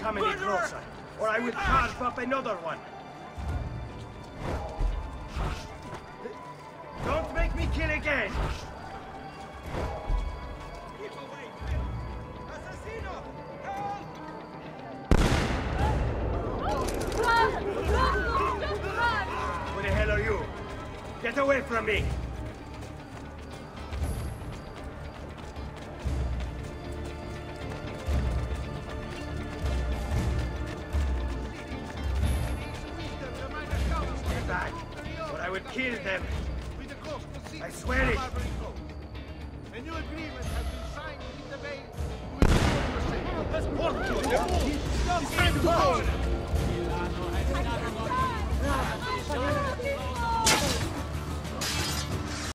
come any closer, or I will carve up another one. Don't make me kill again! Keep away! Assassino! Help! Run! Just run! Who the hell are you? Get away from me! Get back, or I will kill them! I swear it! A new agreement has been signed with the Bay. Let's walk to it! Stand forward!